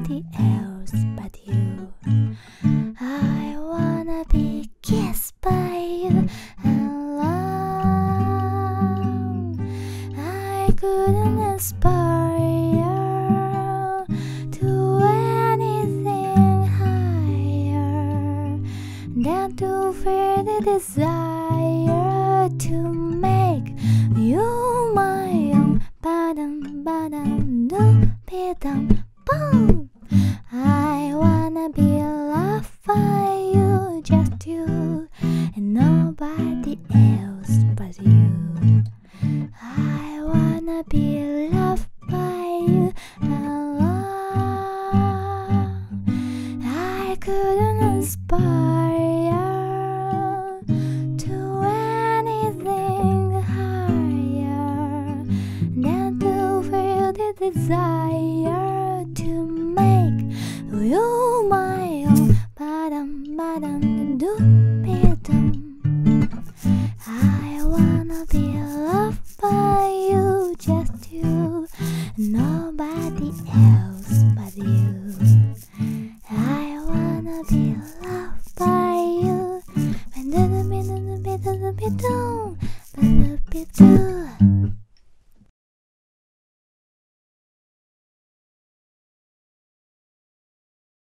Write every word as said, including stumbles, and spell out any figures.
nobody else but you. I wanna be kissed by you alone. I couldn't aspire to anything higher than to feel the desire